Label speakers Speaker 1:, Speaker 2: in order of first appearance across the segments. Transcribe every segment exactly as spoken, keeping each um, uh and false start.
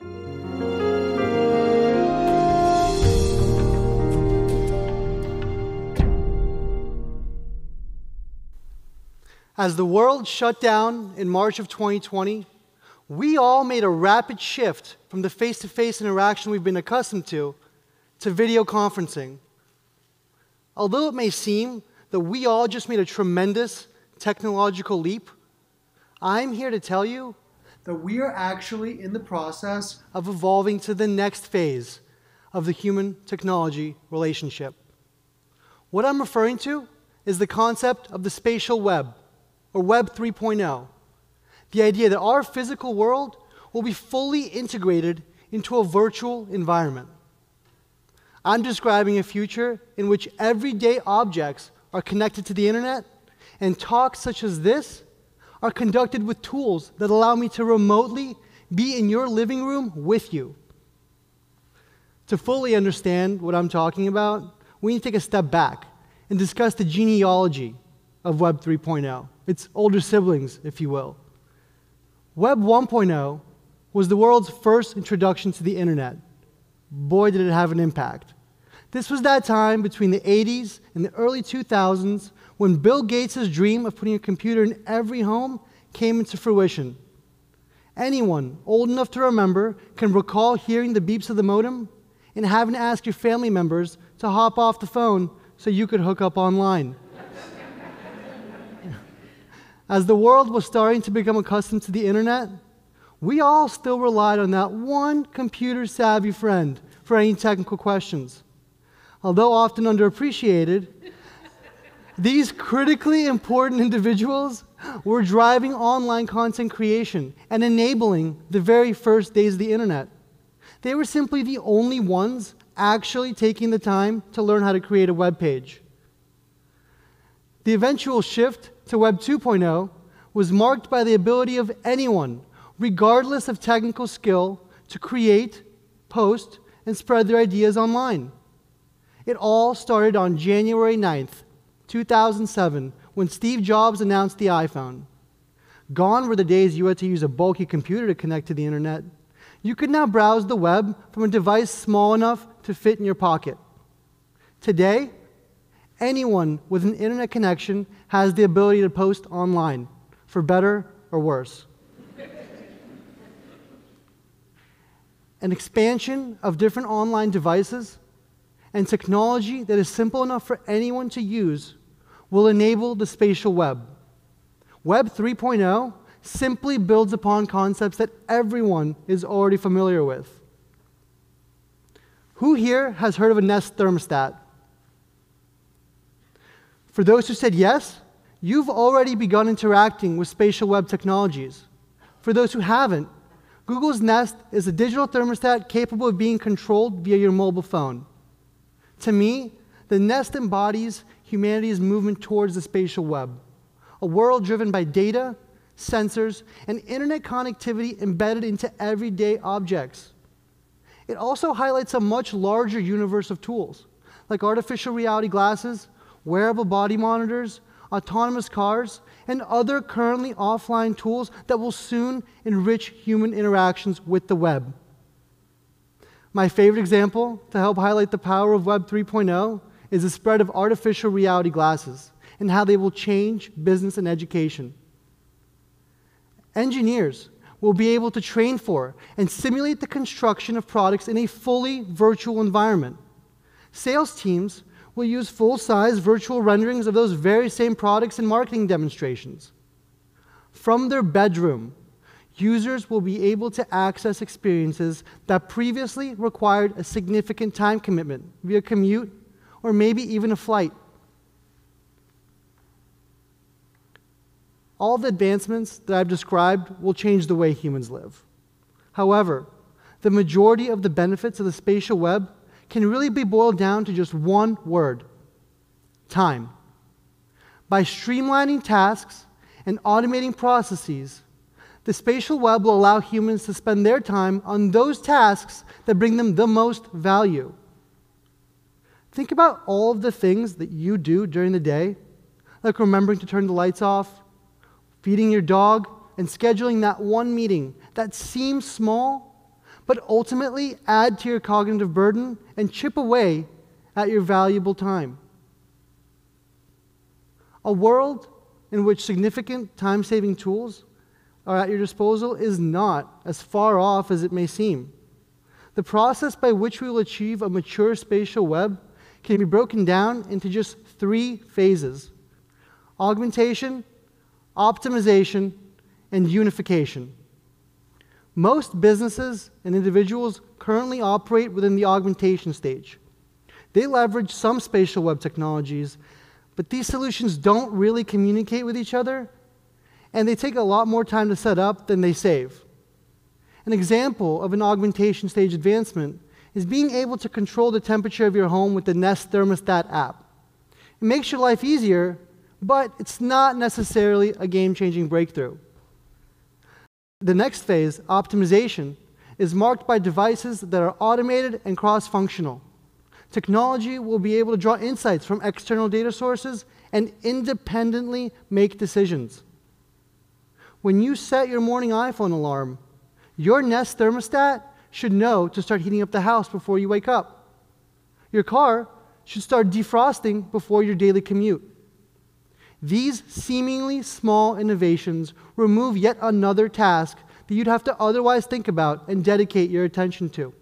Speaker 1: As the world shut down in March of twenty twenty, we all made a rapid shift from the face-to-face interaction we've been accustomed to to video conferencing. Although it may seem that we all just made a tremendous technological leap, I'm here to tell you that we are actually in the process of evolving to the next phase of the human-technology relationship. What I'm referring to is the concept of the spatial web, or Web three point oh. The idea that our physical world will be fully integrated into a virtual environment. I'm describing a future in which everyday objects are connected to the internet, and talks such as this are conducted with tools that allow me to remotely be in your living room with you. To fully understand what I'm talking about, we need to take a step back and discuss the genealogy of Web three point oh, its older siblings, if you will. Web one point oh was the world's first introduction to the internet. Boy, did it have an impact. This was that time between the eighties and the early two thousands when Bill Gates' dream of putting a computer in every home came into fruition. Anyone old enough to remember can recall hearing the beeps of the modem and having to ask your family members to hop off the phone so you could hook up online. As the world was starting to become accustomed to the internet, we all still relied on that one computer-savvy friend for any technical questions. Although often underappreciated, these critically important individuals were driving online content creation and enabling the very first days of the internet. They were simply the only ones actually taking the time to learn how to create a web page. The eventual shift to Web two point oh was marked by the ability of anyone, regardless of technical skill, to create, post, and spread their ideas online. It all started on January ninth, two thousand seven, when Steve Jobs announced the iPhone. Gone were the days you had to use a bulky computer to connect to the internet. You could now browse the web from a device small enough to fit in your pocket. Today, anyone with an internet connection has the ability to post online, for better or worse. An expansion of different online devices and technology that is simple enough for anyone to use will enable the spatial web. Web three point oh simply builds upon concepts that everyone is already familiar with. Who here has heard of a Nest thermostat? For those who said yes, you've already begun interacting with spatial web technologies. For those who haven't, Google's Nest is a digital thermostat capable of being controlled via your mobile phone. To me, the Nest embodies humanity's movement towards the spatial web, a world driven by data, sensors, and internet connectivity embedded into everyday objects. It also highlights a much larger universe of tools, like artificial reality glasses, wearable body monitors, autonomous cars, and other currently offline tools that will soon enrich human interactions with the web. My favorite example to help highlight the power of Web three point oh is the spread of artificial reality glasses and how they will change business and education. Engineers will be able to train for and simulate the construction of products in a fully virtual environment. Sales teams will use full-size virtual renderings of those very same products in marketing demonstrations. From their bedroom, users will be able to access experiences that previously required a significant time commitment via commute or maybe even a flight. All the advancements that I've described will change the way humans live. However, the majority of the benefits of the spatial web can really be boiled down to just one word: time. By streamlining tasks and automating processes, the spatial web will allow humans to spend their time on those tasks that bring them the most value. Think about all of the things that you do during the day, like remembering to turn the lights off, feeding your dog, and scheduling that one meeting that seems small, but ultimately add to your cognitive burden and chip away at your valuable time. A world in which significant time-saving tools are at your disposal is not as far off as it may seem. The process by which we will achieve a mature spatial web can be broken down into just three phases: augmentation, optimization, and unification. Most businesses and individuals currently operate within the augmentation stage. They leverage some spatial web technologies, but these solutions don't really communicate with each other, and they take a lot more time to set up than they save. An example of an augmentation stage advancement is being able to control the temperature of your home with the Nest Thermostat app. It makes your life easier, but it's not necessarily a game-changing breakthrough. The next phase, optimization, is marked by devices that are automated and cross-functional. Technology will be able to draw insights from external data sources and independently make decisions. When you set your morning iPhone alarm, your Nest thermostat should know to start heating up the house before you wake up. Your car should start defrosting before your daily commute. These seemingly small innovations remove yet another task that you'd have to otherwise think about and dedicate your attention to.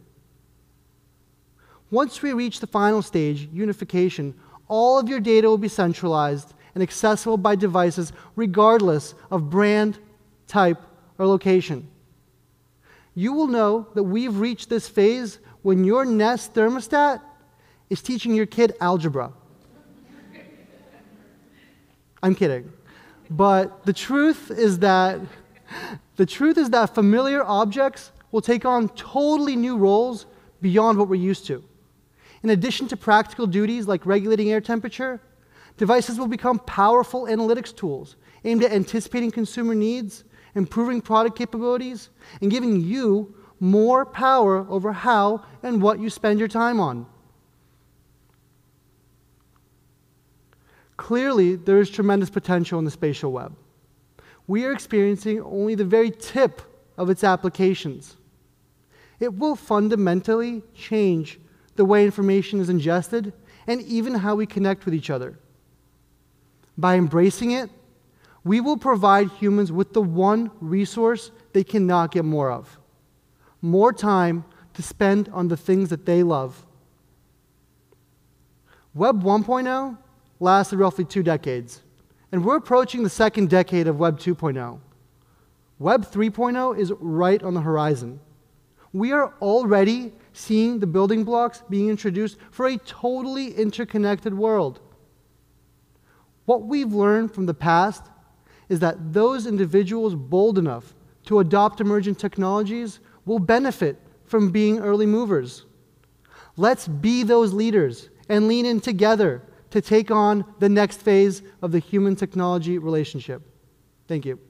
Speaker 1: Once we reach the final stage, unification, all of your data will be centralized and accessible by devices regardless of brand, type, or location. You will know that we've reached this phase when your Nest thermostat is teaching your kid algebra. I'm kidding. But the truth is that the truth is that familiar objects will take on totally new roles beyond what we're used to. In addition to practical duties like regulating air temperature, devices will become powerful analytics tools aimed at anticipating consumer needs, improving product capabilities, and giving you more power over how and what you spend your time on. Clearly, there is tremendous potential in the spatial web. We are experiencing only the very tip of its applications. It will fundamentally change the way information is ingested and even how we connect with each other. By embracing it, we will provide humans with the one resource they cannot get more of: more time to spend on the things that they love. Web one point oh lasted roughly two decades, and we're approaching the second decade of Web two point oh. Web three point oh is right on the horizon. We are already seeing the building blocks being introduced for a totally interconnected world. What we've learned from the past is that those individuals bold enough to adopt emerging technologies will benefit from being early movers. Let's be those leaders and lean in together to take on the next phase of the human-technology relationship. Thank you.